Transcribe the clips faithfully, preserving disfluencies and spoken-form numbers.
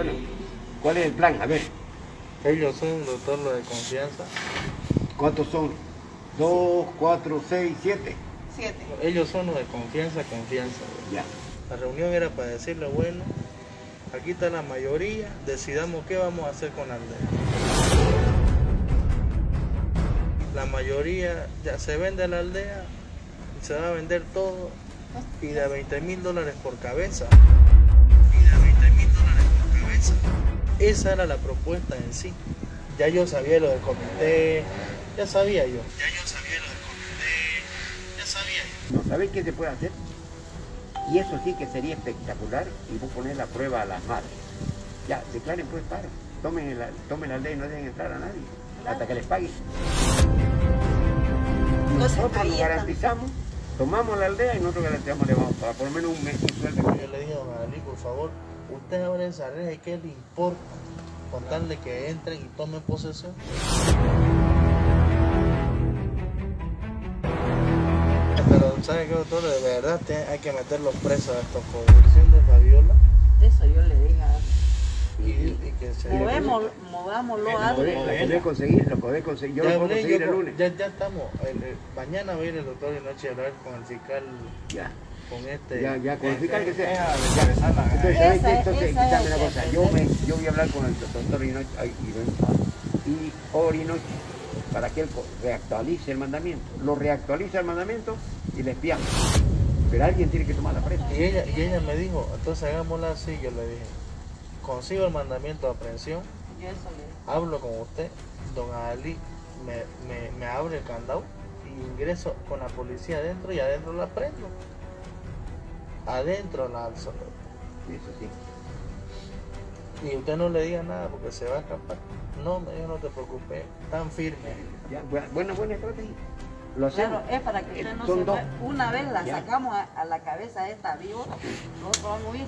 Bueno, ¿cuál es el plan? A ver. Ellos son, doctor, los de confianza. ¿Cuántos son? Dos, cuatro, seis, siete. Siete. Ellos son los de confianza, confianza. Ya. La reunión era para decirle, bueno, aquí está la mayoría, decidamos qué vamos a hacer con la aldea. La mayoría ya se vende la aldea, se va a vender todo y de veinte mil dólares por cabeza. Y de veinte mil dólares por cabeza. Esa era la propuesta en sí. Ya yo sabía lo del comité, ya sabía yo. Ya yo sabía lo del comité, ya sabía yo. ¿No sabes qué se puede hacer? Y eso sí que sería espectacular y vos poner la prueba a las madres. Ya, declaren pues paro. Tomen la, tomen la ley y no dejen entrar a nadie hasta que les paguen. Nosotros nos garantizamos, tomamos la aldea y nosotros garantizamos le vamos a pagar por lo menos un mes un sueldo. Yo le dije a don Ali, por favor, usted abre esa reja y qué le importa con tal de que entren y tomen posesión. Pero, ¿sabe qué, doctor? De verdad hay que meter los presos a estos por corrupción de Fabiola. Eso yo le dije a Y, y que se... Movemos, movámoslo a Lo podés conseguir, lo podés conseguir. Yo ya lo puedo hablé, conseguir yo el con- lunes. Ya, ya estamos. El- el- mañana va a ir el doctor de noche a hablar con el fiscal, Ya, con este. ya, ya, con el fiscal que sea. Es a Ya. atravesar la- Entonces, ¿sabes Esa qué? es- Entonces, esa quítame es una el cosa. que Yo, me, pretende. yo voy a hablar con el doctor Orinoch ay, y, y Orinoch para que él co- reactualice el mandamiento. Lo reactualiza el mandamiento y le espiamos. Pero alguien tiene que tomar la presa. Y ella, y ella me dijo, entonces hagámosla así. Yo le dije, consigo el mandamiento de aprehensión, Yo eso le dije. hablo con usted, don Ali me, me, me abre el candado y ingreso con la policía adentro y adentro la prendo. Adentro la alzo. Eso sí. Y usted no le diga nada porque se va a escapar. No, me dijo, no te preocupes, tan firme. Ya, buena, buena, buena estrategia. Lo hacemos. Claro, es para que usted no Son se dos. mueva. Una vez la Ya. sacamos a, a la cabeza esta vivo, nosotros vamos a ir.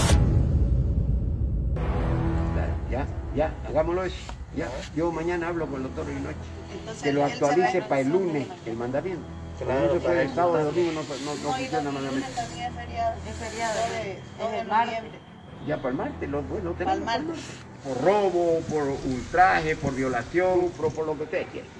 Claro, ya, ya, hagámoslo eso. Ya, yo mañana hablo con el doctor Orinoch. Entonces, Que lo él se va a actualice ir para el avisando lunes de mañana. el mandamiento. Claro, Porque no se puede, para el sábado y ejecutar. domingo no, no, no No, y funciona el los mandamiento. lunes también es feriado. Es feriado, dos de- es dos de el martes. noviembre. Ya para el martes, lo, bueno, Para el tenemos martes. por robo, por ultraje, por violación, por, por lo que ustedes quieran.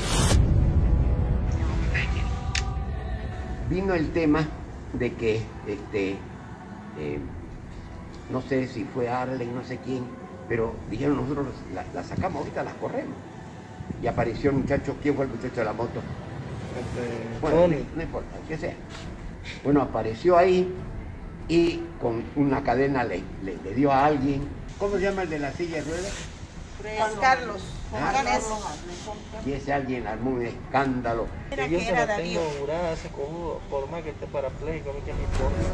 Vino el tema de que, este, eh, no sé si fue Arlen, no sé quién, pero dijeron nosotros la, la sacamos ahorita, las corremos. Y apareció el muchacho, ¿quién fue el muchacho de la moto? Este, Bueno, Tony. no importa, el que sea. Bueno, apareció ahí y con una cadena le, le, le dio a alguien. ¿Cómo se llama el de la silla de ruedas? Juan Carlos. Ah, Juan Carlos. Y ese alguien armó un escándalo. Era Y yo que se era la tengo Darío. jurada ese cojudo, por más que esté parapléjico, a mí que me importa.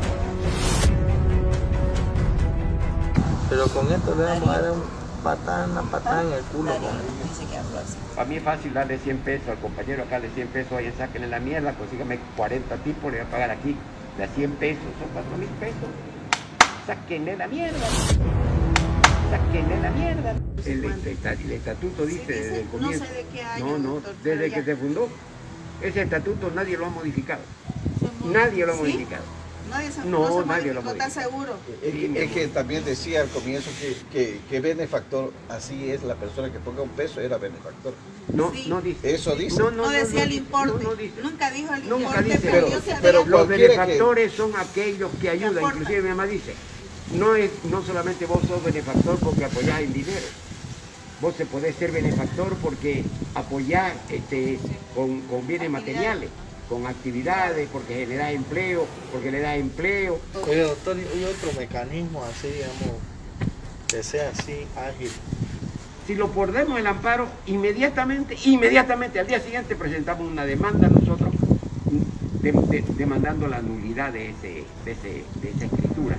Pero con esto le vamos a dar un patán, una patada en el culo. Darío, con- dice que habló así. Para mí es fácil darle cien pesos al compañero acá, de cien pesos, oye, sáquenle la mierda, consígame cuarenta tipos, le voy a pagar aquí, de a cien pesos, son cuatro mil pesos. Sáquenle la mierda. Sáquenle la mierda. El, el- el estatuto dice Sí, dice, desde el no comienzo. sé de qué año, No, no, doctor, pero desde ya. que se fundó. Ese estatuto nadie lo ha modificado. Somos- Nadie lo ha ¿Sí? modificado. Nadie se, No, no, se nadie lo modificó, ¿estás modificó. seguro? Es que, es que también decía al comienzo que, que, que benefactor, así es la persona que ponga un peso, era benefactor. No, Sí. no dice. Eso dice. No, decía el dice, importe. no, no dice. Nunca dijo el Nunca importe, dice, pero, pero- yo sabía. pero- Los cualquiera que- benefactores son aquellos que ayudan, aportan. inclusive mi mamá dice, no es no solamente vos sos benefactor porque apoyás en dinero, vos se podés ser benefactor porque apoyás este, con, con bienes materiales, con actividades, porque generás empleo, porque le das empleo. Oye, doctor, y otro mecanismo así, digamos, que sea así ágil. Si lo perdemos el amparo, inmediatamente, inmediatamente al día siguiente presentamos una demanda nosotros de- de- demandando la nulidad de, ese, de, ese, de esa escritura.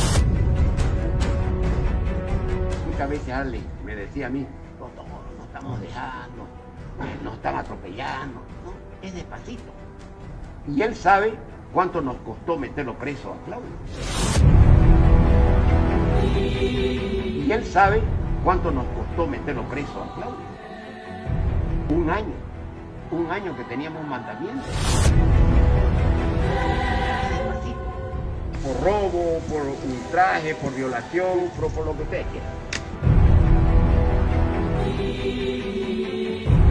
Muchas veces Arlen me decía a mí, doctor, nos estamos dejando, eh, nos están atropellando. No, es despacito. Y él sabe cuánto nos costó meterlo preso a Claudio. Y él sabe cuánto nos costó meterlo preso a Claudio. Un año. Un año que teníamos un mandamiento. Despacito. por robo, por ultraje, por violación, por, por lo que usted quiera.